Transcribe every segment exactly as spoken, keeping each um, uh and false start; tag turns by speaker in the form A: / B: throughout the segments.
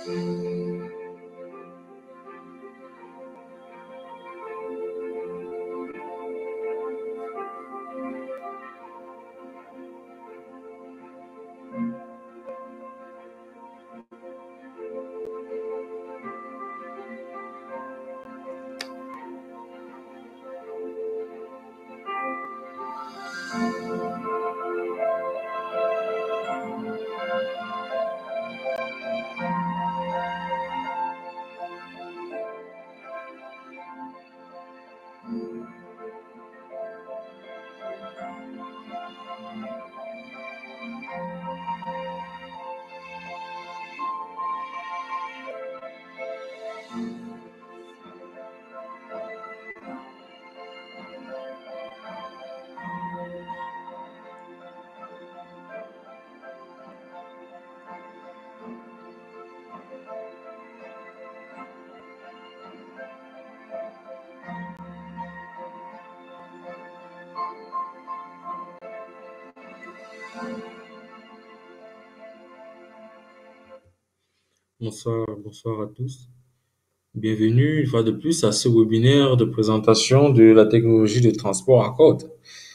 A: Bonsoir, bonsoir à tous. Bienvenue une fois de plus à ce webinaire de présentation de la technologie de transport à code.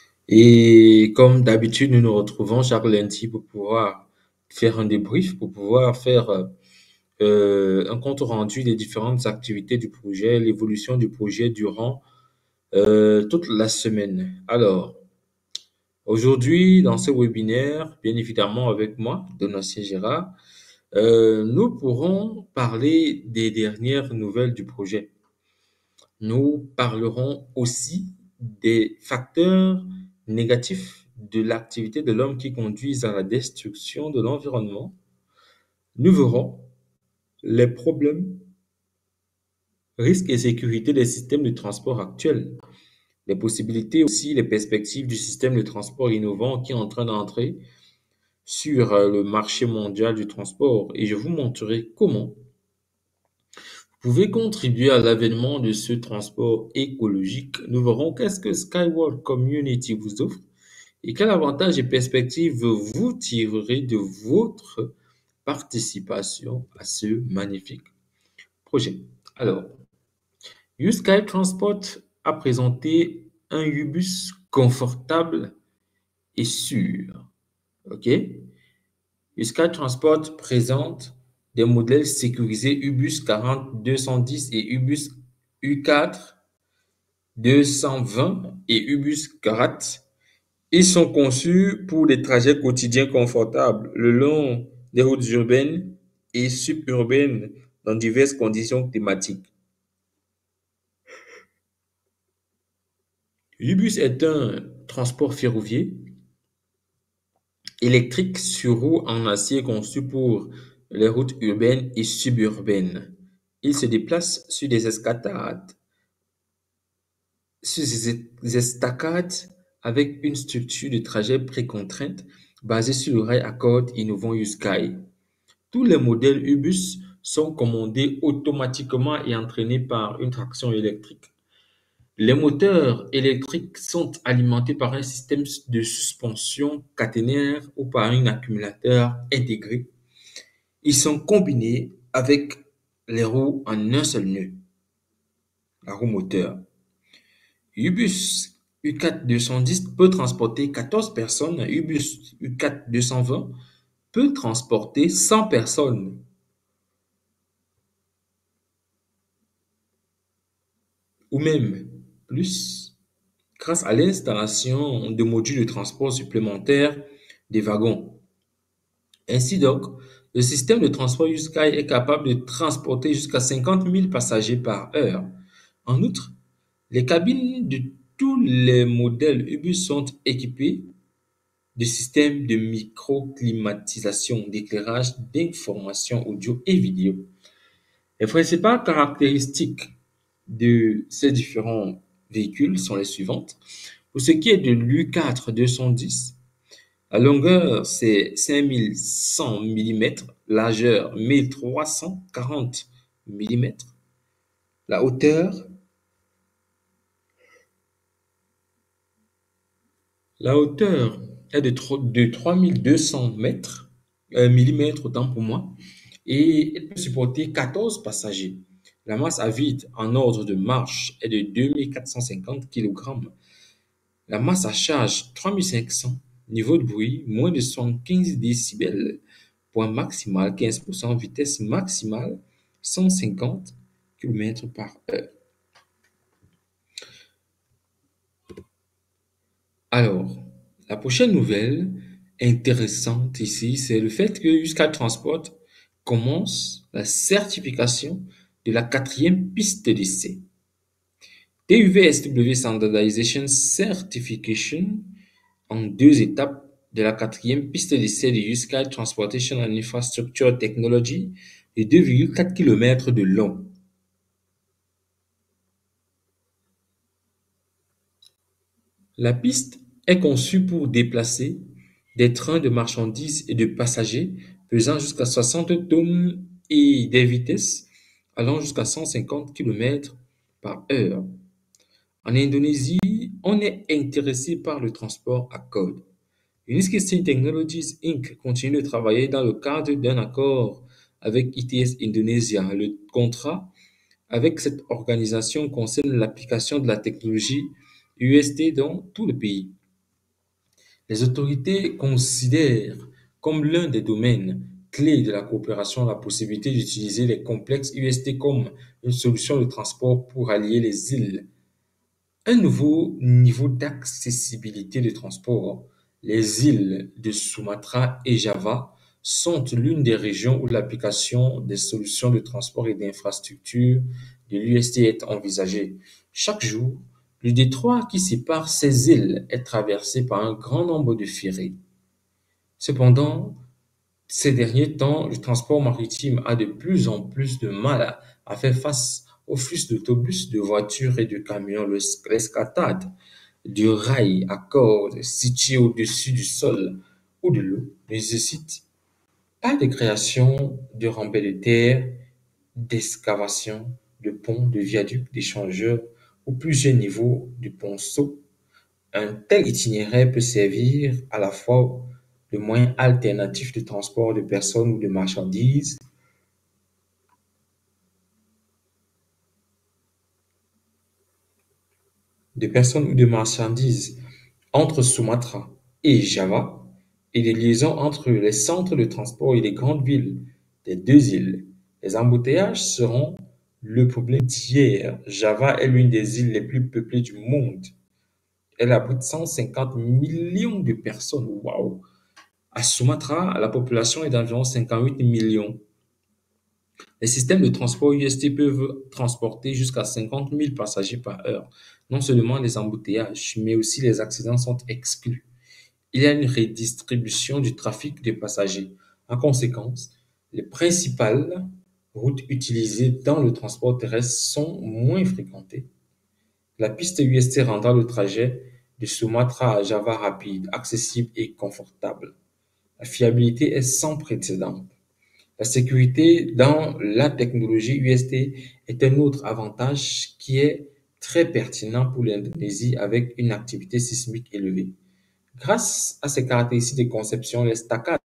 A: Et comme d'habitude, nous nous retrouvons chaque lundi pour pouvoir faire un débrief, pour pouvoir faire euh, un compte rendu des différentes activités du projet, l'évolution du projet durant euh, toute la semaine. Alors, aujourd'hui, dans ce webinaire, bien évidemment avec moi, Donatien Gérard, Euh, nous pourrons parler des dernières nouvelles du projet. Nous parlerons aussi des facteurs négatifs de l'activité de l'homme qui conduisent à la destruction de l'environnement. Nous verrons les problèmes, risques et sécurité des systèmes de transport actuels, les possibilités aussi, les perspectives du système de transport innovant qui est en train d'entrer sur euh, le marché mondial du transport. Et je vous montrerai comment vous pouvez contribuer à l'avènement de ce transport écologique. Nous verrons qu'est-ce que Skyward Community vous offre et quels avantages et perspectives vous tirerez de votre participation à ce magnifique projet. Alors, U-Sky Transport a présenté un U-Bus confortable et sûr. OK? U-Sky Transport présente des modèles sécurisés U-Bus quarante deux cent dix et U-Bus U quatre deux cent vingt et U-Bus Grat. Ils sont conçus pour des trajets quotidiens confortables le long des routes urbaines et suburbaines dans diverses conditions climatiques. U-Bus est un transport ferroviaire électrique sur roues en acier conçu pour les routes urbaines et suburbaines. Il se déplace sur des escatades, sur des estacades avec une structure de trajet précontrainte basée sur le rail à cordes innovant U-Sky. Tous les modèles U-Bus sont commandés automatiquement et entraînés par une traction électrique. Les moteurs électriques sont alimentés par un système de suspension caténaire ou par un accumulateur intégré. Ils sont combinés avec les roues en un seul nœud, la roue moteur. U-Bus U quatre deux cent dix peut transporter quatorze personnes, U-Bus U quatre deux cent vingt peut transporter cent personnes. Ou même plus, grâce à l'installation de modules de transport supplémentaires des wagons. Ainsi donc, le système de transport U-Sky est capable de transporter jusqu'à cinquante mille passagers par heure. En outre, les cabines de tous les modèles U-Bus sont équipées de systèmes de microclimatisation, d'éclairage, d'information audio et vidéo. Les principales caractéristiques de ces différents véhicules sont les suivantes. Pour ce qui est de l'U quatre deux cent dix, la longueur c'est cinq mille cent millimètres, largeur mille trois cent quarante millimètres, la hauteur, la hauteur est de, de trois mille deux cents mètres, euh, millimètres autant pour moi, et elle peut supporter quatorze passagers. La masse à vide en ordre de marche est de deux mille quatre cent cinquante kilogrammes. La masse à charge, trois mille cinq cents. Niveau de bruit, moins de soixante-quinze décibels. Point maximal, quinze pour cent. Vitesse maximale, cent cinquante kilomètres par heure. Alors, la prochaine nouvelle intéressante ici, c'est le fait que Juscal Transport commence la certification de la quatrième piste d'essai. T U V S W Standardization Certification en deux étapes de la quatrième piste d'essai de Juscal Transportation and Infrastructure Technology de deux virgule quatre kilomètres de long. La piste est conçue pour déplacer des trains de marchandises et de passagers pesant jusqu'à soixante tonnes et des vitesses allant jusqu'à cent cinquante kilomètres par heure. En Indonésie, on est intéressé par le transport à code. Unisystem Technologies inc continue de travailler dans le cadre d'un accord avec I T S Indonesia. Le contrat avec cette organisation concerne l'application de la technologie U S T dans tout le pays. Les autorités considèrent comme l'un des domaines clés de la coopération la possibilité d'utiliser les complexes U S T comme une solution de transport pour allier les îles. Un nouveau niveau d'accessibilité de transport. Les îles de Sumatra et Java sont l'une des régions où l'application des solutions de transport et d'infrastructure de l'U S T est envisagée. Chaque jour, le détroit qui sépare ces îles est traversé par un grand nombre de ferries. Cependant, ces derniers temps, le transport maritime a de plus en plus de mal à, à faire face au flux d'autobus, de voitures et de camions. Le- L'escatade du rail à cordes situé au-dessus du sol ou de l'eau nécessite pas de création de remblais de terre, d'excavation, de ponts, de viaducs, d'échangeurs ou plusieurs niveaux de ponceau. Un tel itinéraire peut servir à la fois de moyen alternatif de transport de personnes ou de marchandises, de personnes ou de marchandises entre Sumatra et Java et des liaisons entre les centres de transport et les grandes villes des deux îles. Les embouteillages seront le problème d'hier. Java est l'une des îles les plus peuplées du monde. Elle abrite cent cinquante millions de personnes. Waouh! À Sumatra, la population est d'environ cinquante-huit millions. Les systèmes de transport U S T peuvent transporter jusqu'à cinquante mille passagers par heure. Non seulement les embouteillages, mais aussi les accidents sont exclus. Il y a une redistribution du trafic de passagers. En conséquence, les principales routes utilisées dans le transport terrestre sont moins fréquentées. La piste U S T rendra le trajet de Sumatra à Java rapide, accessible et confortable. La fiabilité est sans précédent. La sécurité dans la technologie U S T est un autre avantage qui est très pertinent pour l'Indonésie avec une activité sismique élevée. Grâce à ces caractéristiques de conception, les staccades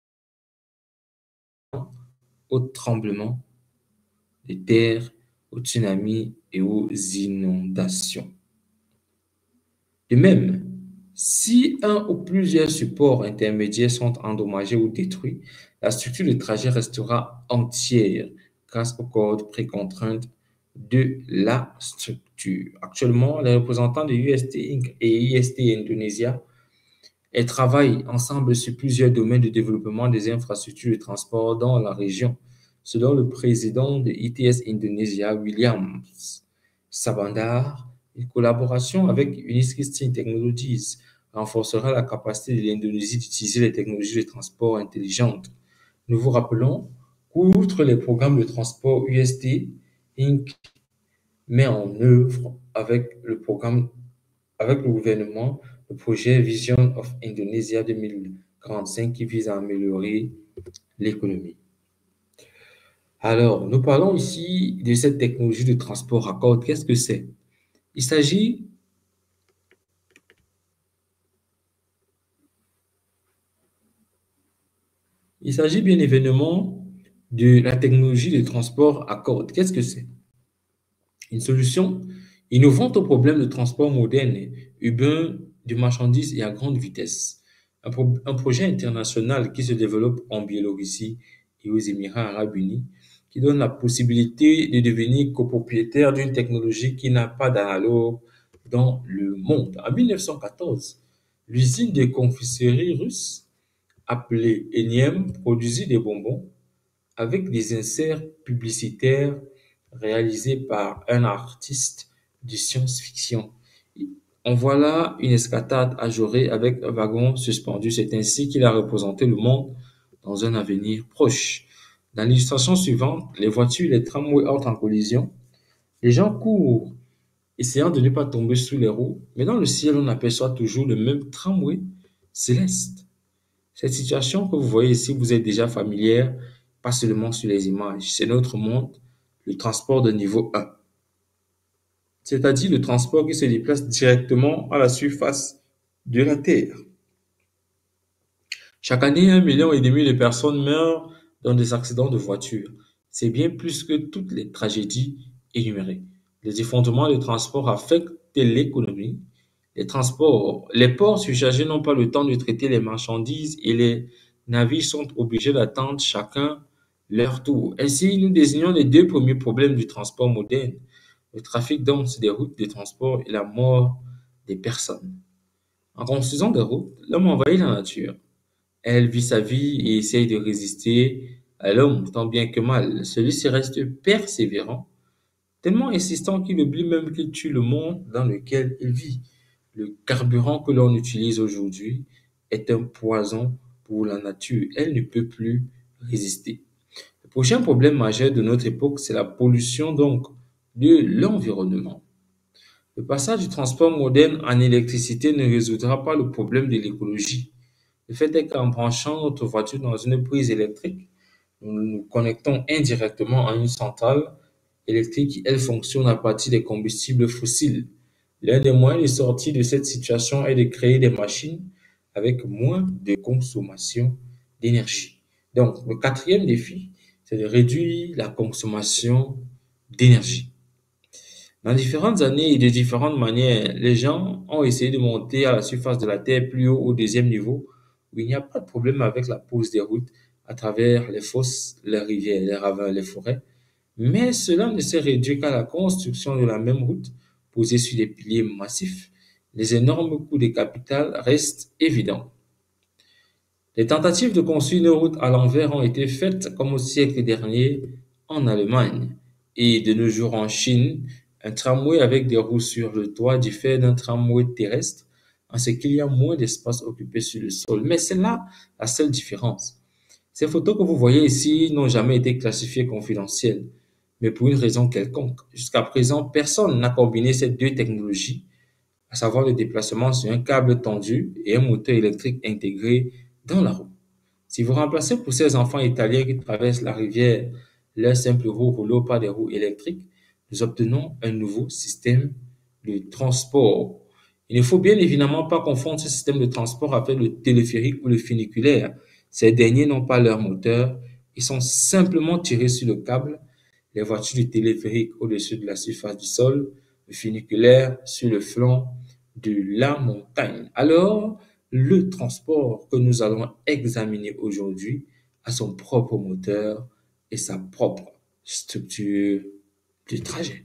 A: aux tremblements de terre, aux tsunamis et aux inondations. De même, si un ou plusieurs supports intermédiaires sont endommagés ou détruits, la structure de trajet restera entière grâce aux cordes précontraintes de la structure. Actuellement, les représentants de U S T inc et I S T Indonesia elles travaillent ensemble sur plusieurs domaines de développement des infrastructures de transport dans la région. Selon le président de I T S Indonesia, William Sabandar, une collaboration avec Unisystem Technologies renforcera la capacité de l'Indonésie d'utiliser les technologies de transport intelligentes. Nous vous rappelons qu'outre les programmes de transport U S T inc met en œuvre avec le programme avec le gouvernement le projet Vision of Indonesia deux mille quarante-cinq qui vise à améliorer l'économie. Alors, nous parlons ici de cette technologie de transport à cordes. Qu'est-ce que c'est? Il s'agit, il s'agit bien évidemment de la technologie de transport à cordes. Qu'est-ce que c'est? Une solution innovante au problème de transport moderne, urbain, de marchandises et à grande vitesse. Un, pro- un projet international qui se développe en Biélorussie et aux Émirats arabes unis, qui donne la possibilité de devenir copropriétaire d'une technologie qui n'a pas d'analogue dans le monde. En mille neuf cent quatorze, l'usine de confiserie russe appelée Enyem produisit des bonbons avec des inserts publicitaires réalisés par un artiste de science-fiction. On voit là une escatade ajourée avec un wagon suspendu. C'est ainsi qu'il a représenté le monde dans un avenir proche. Dans l'illustration suivante, les voitures et les tramways entrent en collision. Les gens courent, essayant de ne pas tomber sous les roues, mais dans le ciel, on aperçoit toujours le même tramway céleste. Cette situation que vous voyez ici, vous êtes déjà familière, pas seulement sur les images. C'est notre monde, le transport de niveau un, c'est-à-dire le transport qui se déplace directement à la surface de la Terre. Chaque année, un million et demi de personnes meurent dans des accidents de voiture. C'est bien plus que toutes les tragédies énumérées. Les effondrements des transports affectent l'économie. Les transports, les ports surchargés n'ont pas le temps de traiter les marchandises et les navires sont obligés d'attendre chacun leur tour. Ainsi, nous désignons les deux premiers problèmes du transport moderne: le trafic dense des routes de transport et la mort des personnes. En construisant des routes, l'homme envahit la nature. Elle vit sa vie et essaye de résister à l'homme tant bien que mal. Celui-ci reste persévérant, tellement insistant qu'il oublie même qu'il tue le monde dans lequel il vit. Le carburant que l'on utilise aujourd'hui est un poison pour la nature. Elle ne peut plus résister. Le prochain problème majeur de notre époque, c'est la pollution donc de l'environnement. Le passage du transport moderne en électricité ne résoudra pas le problème de l'écologie. Le fait est qu'en branchant notre voiture dans une prise électrique, nous nous connectons indirectement à une centrale électrique qui, elle, fonctionne à partir des combustibles fossiles. L'un des moyens de sortir de cette situation est de créer des machines avec moins de consommation d'énergie. Donc, le quatrième défi, c'est de réduire la consommation d'énergie. Dans différentes années et de différentes manières, les gens ont essayé de monter à la surface de la Terre plus haut au deuxième niveau, où il n'y a pas de problème avec la pose des routes à travers les fosses, les rivières, les ravins, les forêts. Mais cela ne s'est réduit qu'à la construction de la même route posée sur des piliers massifs. Les énormes coûts de capital restent évidents. Les tentatives de construire une route à l'envers ont été faites comme au siècle dernier en Allemagne et de nos jours en Chine. Un tramway avec des roues sur le toit diffère d'un tramway terrestre en ce qu'il y a moins d'espace occupé sur le sol. Mais c'est là la seule différence. Ces photos que vous voyez ici n'ont jamais été classifiées confidentielles, mais pour une raison quelconque. Jusqu'à présent, personne n'a combiné ces deux technologies, à savoir le déplacement sur un câble tendu et un moteur électrique intégré dans la roue. Si vous remplacez pour ces enfants italiens qui traversent la rivière leur simple roue rouleau par des roues électriques, nous obtenons un nouveau système de transport. Il ne faut bien évidemment pas confondre ce système de transport avec le téléphérique ou le funiculaire. Ces derniers n'ont pas leur moteur, ils sont simplement tirés sur le câble. Les voitures du téléphérique au-dessus de la surface du sol, le funiculaire sur le flanc de la montagne. Alors, le transport que nous allons examiner aujourd'hui a son propre moteur et sa propre structure du trajet.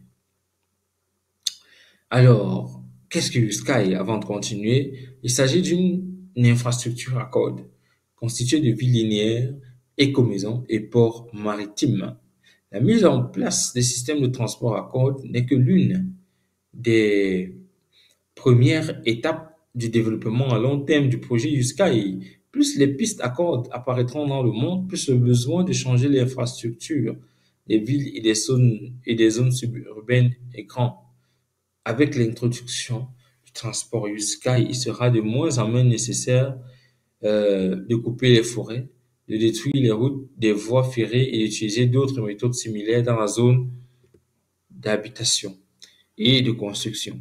A: Alors, qu'est-ce que Sky? Avant de continuer, il s'agit d'une infrastructure à cordes constituée de villes linéaires, écomaisons et ports maritimes. La mise en place des systèmes de transport à cordes n'est que l'une des premières étapes du développement à long terme du projet U-Sky. Plus les pistes à cordes apparaîtront dans le monde, plus le besoin de changer l'infrastructure des villes et des zones, et des zones suburbaines est grand. Avec l'introduction du transport U-Sky, il sera de moins en moins nécessaire euh, de couper les forêts, de détruire les routes, des voies ferrées et d'utiliser d'autres méthodes similaires dans la zone d'habitation et de construction.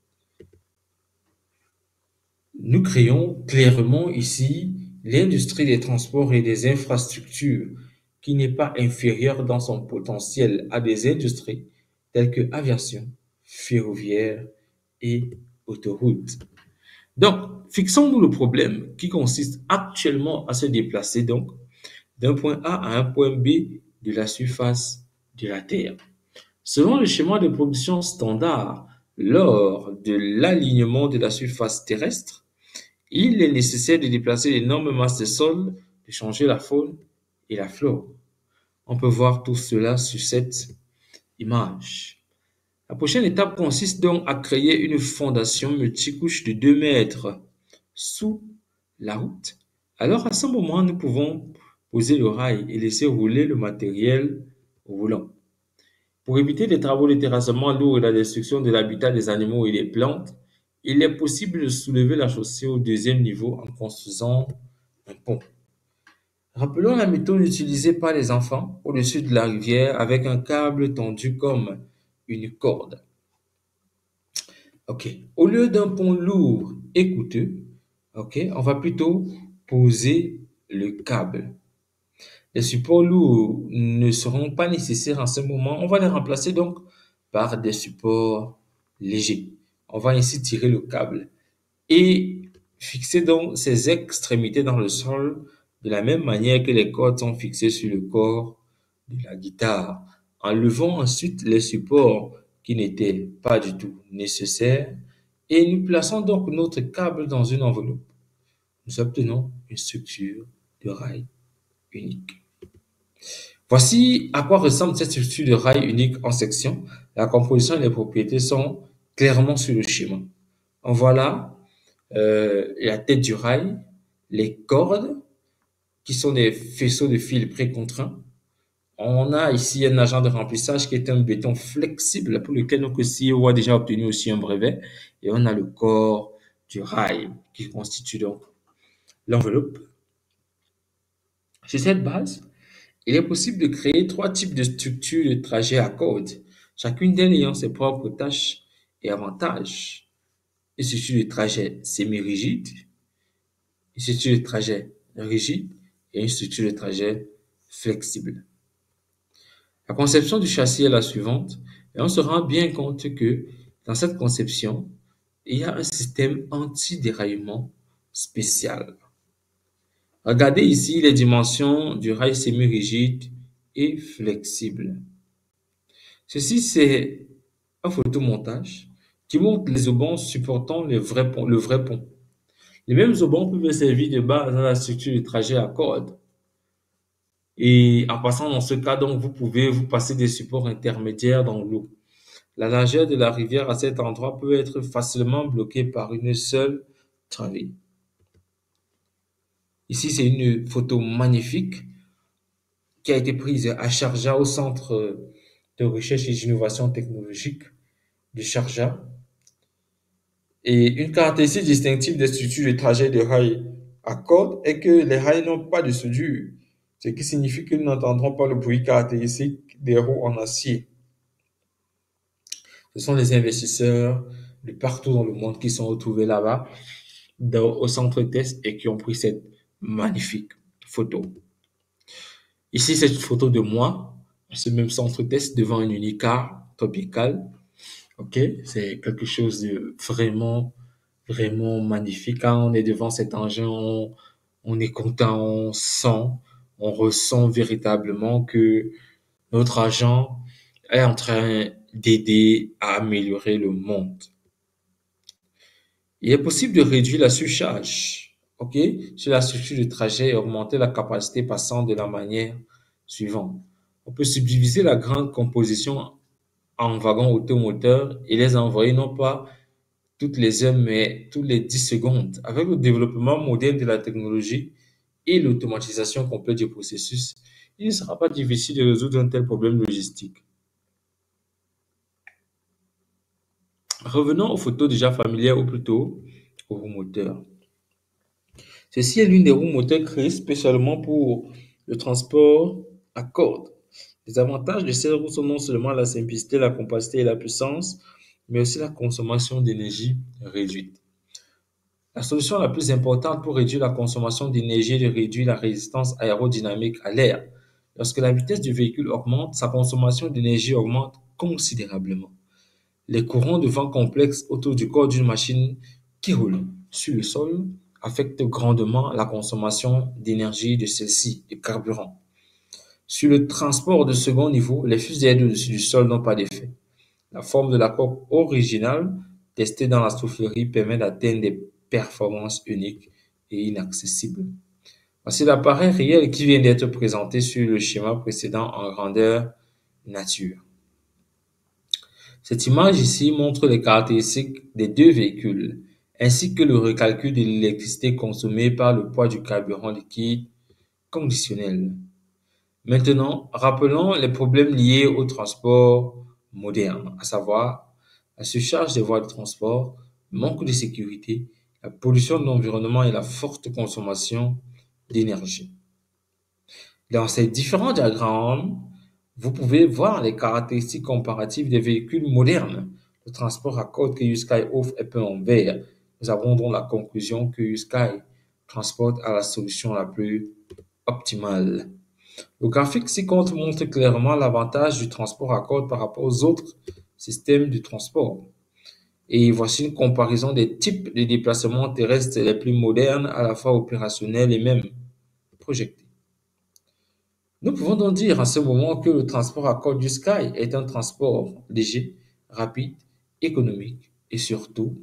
A: Nous créons clairement ici l'industrie des transports et des infrastructures qui n'est pas inférieur dans son potentiel à des industries telles que aviation, ferroviaire et autoroute. Donc, fixons-nous le problème qui consiste actuellement à se déplacer donc d'un point A à un point B de la surface de la Terre. Selon le schéma de production standard, lors de l'alignement de la surface terrestre, il est nécessaire de déplacer d'énormes masses de sol, de changer la faune et la flore. On peut voir tout cela sur cette image. La prochaine étape consiste donc à créer une fondation multicouche de deux mètres sous la route. Alors à ce moment, nous pouvons poser le rail et laisser rouler le matériel roulant. Pour éviter les travaux de terrassement lourds et la destruction de l'habitat des animaux et des plantes, il est possible de soulever la chaussée au deuxième niveau en construisant un pont. Rappelons la méthode utilisée par les enfants au-dessus de la rivière avec un câble tendu comme une corde. Ok. Au lieu d'un pont lourd et coûteux, ok, on va plutôt poser le câble. Les supports lourds ne seront pas nécessaires en ce moment. On va les remplacer donc par des supports légers. On va ainsi tirer le câble et fixer donc ses extrémités dans le sol de la même manière que les cordes sont fixées sur le corps de la guitare. Enlevons ensuite les supports qui n'étaient pas du tout nécessaires et nous plaçons donc notre câble dans une enveloppe. Nous obtenons une structure de rail unique. Voici à quoi ressemble cette structure de rail unique en section. La composition et les propriétés sont clairement sur le schéma. On voit là euh, la tête du rail, les cordes qui sont des faisceaux de fils précontraints. On a ici un agent de remplissage qui est un béton flexible pour lequel notre C E O a déjà obtenu aussi un brevet. Et on a le corps du rail qui constitue donc l'enveloppe. Sur cette base, il est possible de créer trois types de structures de trajet à cordes, chacune d'elles ayant ses propres tâches et avantages. Une structure de trajet semi-rigide, une structure de trajet rigide et une structure de trajet flexible. La conception du châssis est la suivante et on se rend bien compte que dans cette conception, il y a un système anti-déraillement spécial. Regardez ici les dimensions du rail semi-rigide et flexible. Ceci, c'est un photomontage qui montre les haubans supportant le vrai pont. Le vrai pont. Les mêmes haubans peuvent servir de base à la structure de trajet à cordes. Et en passant dans ce cas, donc, vous pouvez vous passer des supports intermédiaires dans l'eau. La largeur de la rivière à cet endroit peut être facilement bloquée par une seule travée. Ici, c'est une photo magnifique qui a été prise à Sharjah, au centre de recherche et d'innovation technologique de Sharjah. Et une caractéristique distinctive des structures de trajet de rails à cordes est que les rails n'ont pas de soudure, ce qui signifie que nous n'entendrons pas le bruit caractéristique des roues en acier. Ce sont les investisseurs de partout dans le monde qui sont retrouvés là-bas, dans- au centre test, et qui ont pris cette magnifique photo. Ici, c'est une photo de moi, à ce même centre test, devant un unicar tropical. Ok, c'est quelque chose de vraiment, vraiment magnifique. Quand on est devant cet engin, on, on est content, on sent, on ressent véritablement que notre agent est en train d'aider à améliorer le monde. Il est possible de réduire la surcharge, ok, sur la structure de trajet et augmenter la capacité passant de la manière suivante. On peut subdiviser la grande composition en wagons automoteurs et les envoyer non pas toutes les heures, mais toutes les dix secondes. Avec le développement moderne de la technologie et l'automatisation complète du processus, il ne sera pas difficile de résoudre un tel problème logistique. Revenons aux photos déjà familières ou plutôt aux roues moteurs. Ceci est l'une des roues moteurs créées spécialement pour le transport à cordes. Les avantages de ces roues sont non seulement la simplicité, la compacité et la puissance, mais aussi la consommation d'énergie réduite. La solution la plus importante pour réduire la consommation d'énergie est de réduire la résistance aérodynamique à l'air. Lorsque la vitesse du véhicule augmente, sa consommation d'énergie augmente considérablement. Les courants de vent complexes autour du corps d'une machine qui roule sur le sol affectent grandement la consommation d'énergie de celle-ci, de carburant. Sur le transport de second niveau, les fusées au-dessus du sol n'ont pas d'effet. La forme de la coque originale, testée dans la soufflerie, permet d'atteindre des performances uniques et inaccessibles. Voici l'appareil réel qui vient d'être présenté sur le schéma précédent en grandeur nature. Cette image ici montre les caractéristiques des deux véhicules, ainsi que le recalcul de l'électricité consommée par le poids du carburant liquide conditionnel. Maintenant, rappelons les problèmes liés au transport moderne, à savoir la surcharge des voies de transport, le manque de sécurité, la pollution de l'environnement et la forte consommation d'énergie. Dans ces différents diagrammes, vous pouvez voir les caractéristiques comparatives des véhicules modernes. Le transport à côte que YouSky offre est peint en vert. Nous avons donc la conclusion que YouSky transporte à la solution la plus optimale. Le graphique ci-contre montre clairement l'avantage du transport à côte par rapport aux autres systèmes de transport. Et voici une comparaison des types de déplacements terrestres les plus modernes, à la fois opérationnels et même projetés. Nous pouvons donc dire en ce moment que le transport à côte du Sky est un transport léger, rapide, économique et surtout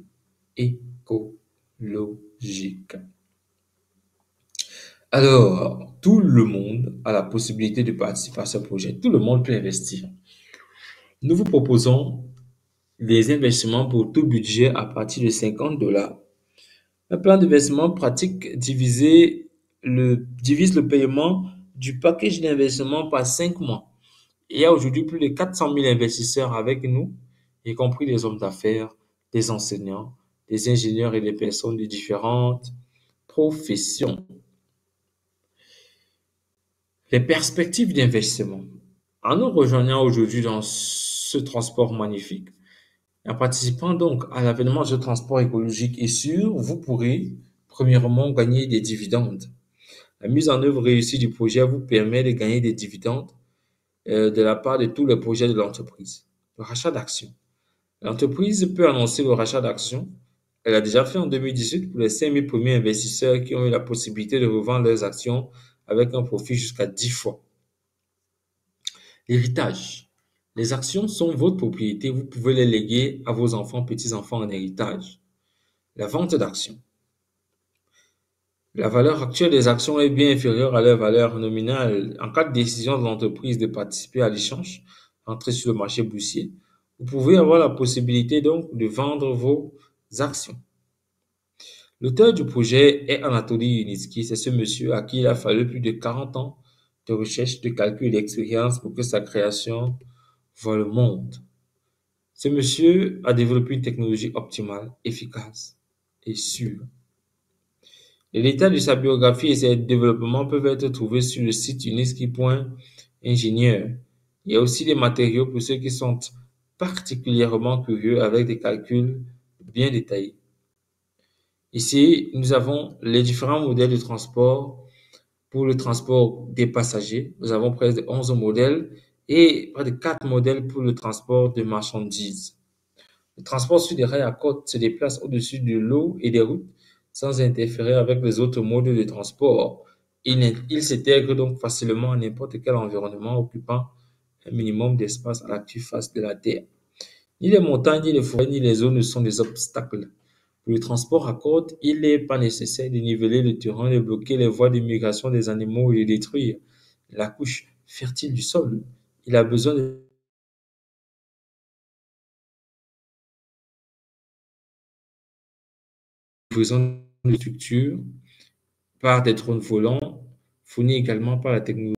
A: écologique. Alors, tout le monde a la possibilité de participer à ce projet. Tout le monde peut investir. Nous vous proposons des investissements pour tout budget à partir de cinquante dollars. Un plan d'investissement pratique divisé le, divise le paiement du package d'investissement par cinq mois. Il y a aujourd'hui plus de quatre cent mille investisseurs avec nous, y compris des hommes d'affaires, des enseignants, des ingénieurs et des personnes de différentes professions. Les perspectives d'investissement. En nous rejoignant aujourd'hui dans ce transport magnifique, en participant donc à l'avènement de ce transport écologique et sûr, vous pourrez premièrement gagner des dividendes. La mise en œuvre réussie du projet vous permet de gagner des dividendes euh, de la part de tous les projets de l'entreprise. Le rachat d'actions. L'entreprise peut annoncer le rachat d'actions. Elle a déjà fait en deux mille dix-huit pour les cinq mille premiers investisseurs qui ont eu la possibilité de revendre leurs actions avec un profit jusqu'à dix fois. L'héritage. Les actions sont votre propriété. Vous pouvez les léguer à vos enfants, petits-enfants en héritage. La vente d'actions. La valeur actuelle des actions est bien inférieure à leur valeur nominale. En cas de décision de l'entreprise de participer à l'échange, entrer sur le marché boursier, vous pouvez avoir la possibilité donc de vendre vos actions. L'auteur du projet est Anatoly Yunitsky. C'est ce monsieur à qui il a fallu plus de quarante ans de recherche, de calcul et d'expérience pour que sa création voit le monde. Ce monsieur a développé une technologie optimale, efficace et sûre. Les détails de sa biographie et ses développements peuvent être trouvés sur le site unisky point ingénieur. Il y a aussi des matériaux pour ceux qui sont particulièrement curieux avec des calculs bien détaillés. Ici, nous avons les différents modèles de transport. Pour le transport des passagers, nous avons près de onze modèles et près de quatre modèles pour le transport de marchandises. Le transport sur des rails à côte se déplace au-dessus de l'eau et des routes sans interférer avec les autres modes de transport. Il, il s'intègre donc facilement à n'importe quel environnement occupant un minimum d'espace à la surface de la Terre. Ni les montagnes, ni les forêts, ni les eaux ne sont des obstacles. Pour le transport à côte, il n'est pas nécessaire de niveler le terrain, de bloquer les voies de migration des animaux et de détruire la couche fertile du sol. Il a besoin de livraison de structures par des drones volants, fournis également par la technologie.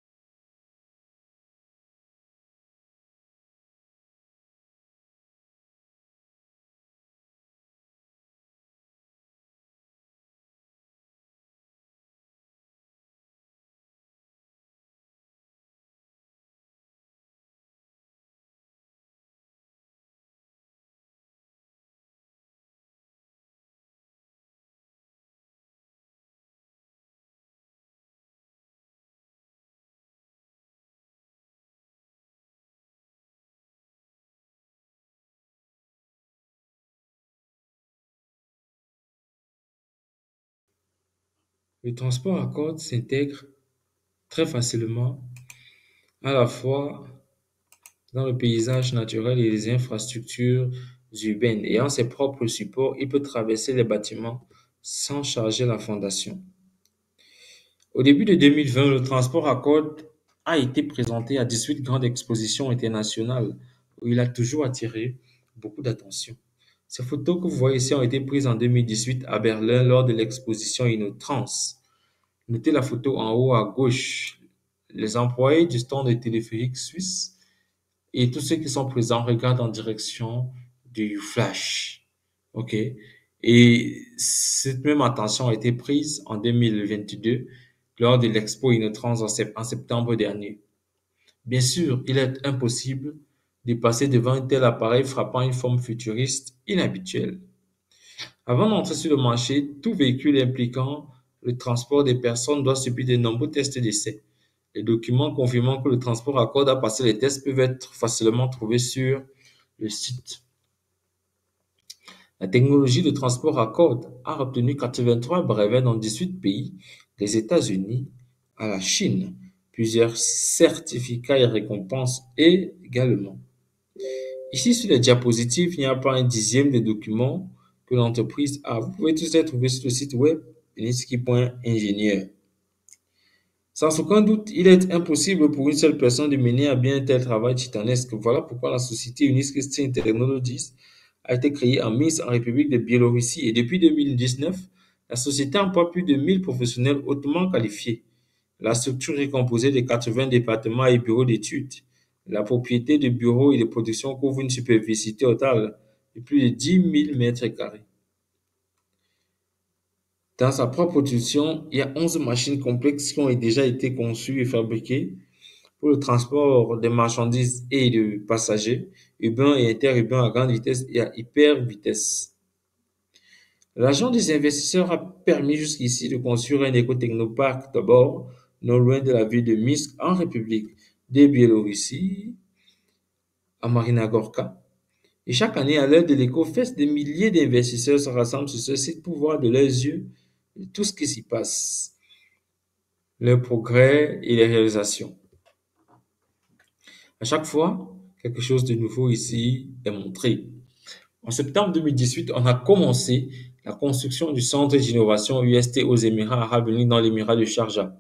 A: Le transport à cordes s'intègre très facilement à la fois dans le paysage naturel et les infrastructures urbaines. Ayant ses propres supports, il peut traverser les bâtiments sans charger la fondation. Au début de deux mille vingt, le transport à cordes a été présenté à dix-huit grandes expositions internationales où il a toujours attiré beaucoup d'attention. Ces photos que vous voyez ici ont été prises en deux mille dix-huit à Berlin lors de l'exposition InnoTrans. Notez la photo en haut à gauche. Les employés du stand de téléphérique suisse et tous ceux qui sont présents regardent en direction du flash. OK? Et cette même attention a été prise en deux mille vingt-deux lors de l'expo InnoTrans en sept- en septembre dernier. Bien sûr, il est impossible de passer devant un tel appareil frappant une forme futuriste inhabituelle. Avant d'entrer sur le marché, tout véhicule impliquant le transport des personnes doit subir de nombreux tests d'essai. Les documents confirmant que le transport à cordes a passé les tests peuvent être facilement trouvés sur le site. La technologie de transport à cordes a obtenu quatre-vingt-trois brevets dans dix-huit pays, des États-Unis à la Chine, plusieurs certificats et récompenses également. Ici, sur les diapositives, il n'y a pas un dixième des documents que l'entreprise a. Vous pouvez tous les trouver sur le site web iniski point ingénieur. Sans aucun doute, il est impossible pour une seule personne de mener à bien un tel travail titanesque. Voilà pourquoi la société Uniski String Technologies a été créée en Minsk, en République de Biélorussie. Et depuis deux mille dix-neuf, la société emploie plus de mille professionnels hautement qualifiés. La structure est composée de quatre-vingts départements et bureaux d'études. La propriété de bureaux et de production couvre une superficie totale de plus de dix mille mètres carrés. Dans sa propre production, il y a onze machines complexes qui ont déjà été conçues et fabriquées pour le transport des marchandises et de passagers, urbains et interurbains à grande vitesse et à hyper vitesse. L'argent des investisseurs a permis jusqu'ici de construire un éco-technoparc d'abord, non loin de la ville de Minsk, en République de Biélorussie, à Marina Gorka. Et chaque année, à l'heure de l'éco-fest, des milliers d'investisseurs se rassemblent sur ce site pour voir de leurs yeux tout ce qui s'y passe, leurs progrès et les réalisations. À chaque fois, quelque chose de nouveau ici est montré. En septembre deux mille dix-huit, on a commencé la construction du centre d'innovation U S T aux Émirats arabes unis dans l'émirat de Sharjah.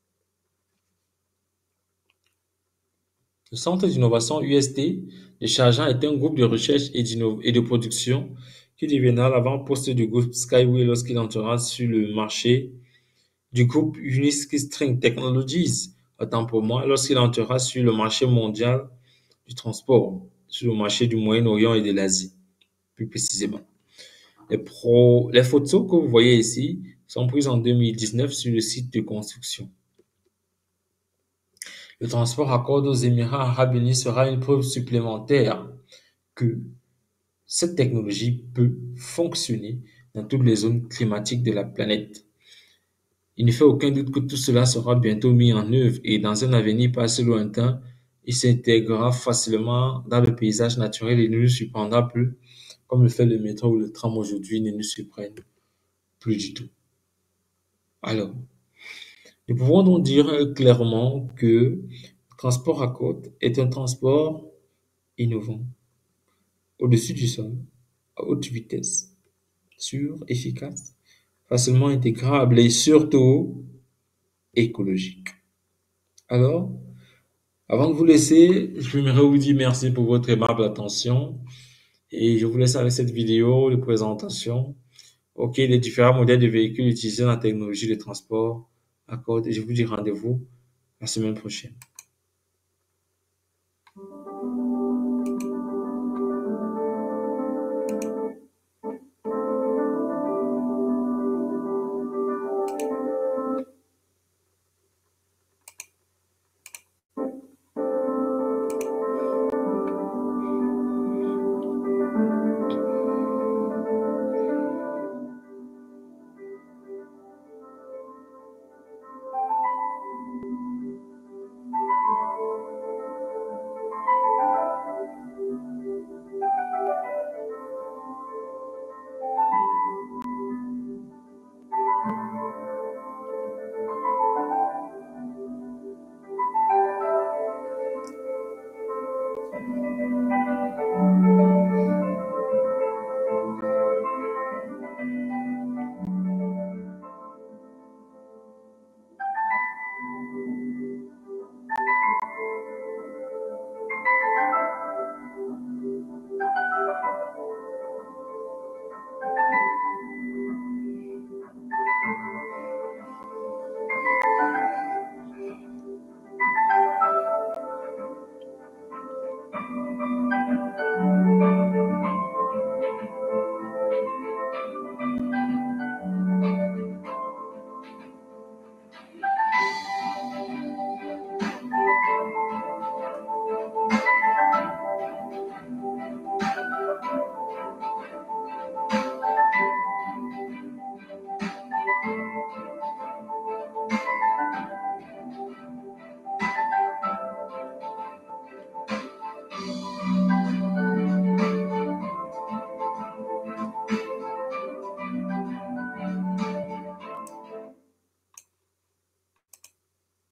A: Le centre d'innovation U S T de Sharjah est un groupe de recherche et, et de production qui deviendra l'avant-poste du groupe Skyway lorsqu'il entrera sur le marché du groupe Uniski String Technologies, autant pour moi, lorsqu'il entrera sur le marché mondial du transport, sur le marché du Moyen-Orient et de l'Asie, plus précisément. Les, pro, les photos que vous voyez ici sont prises en deux mille dix-neuf sur le site de construction. Le transport à cordes aux Émirats arabes unis sera une preuve supplémentaire que cette technologie peut fonctionner dans toutes les zones climatiques de la planète. Il ne fait aucun doute que tout cela sera bientôt mis en œuvre et dans un avenir pas si lointain, il s'intégrera facilement dans le paysage naturel et ne nous surprendra plus, comme le fait le métro ou le tram aujourd'hui ne nous surprennent plus du tout. Alors, nous pouvons donc dire clairement que le transport à côte est un transport innovant, au-dessus du sol, à haute vitesse, sûr, efficace, facilement intégrable et surtout écologique. Alors, avant de vous laisser, j'aimerais vous dire merci pour votre aimable attention et je vous laisse avec cette vidéo de présentation. OK, les différents modèles de véhicules utilisés dans la technologie de transport à côte et je vous dis rendez-vous la semaine prochaine.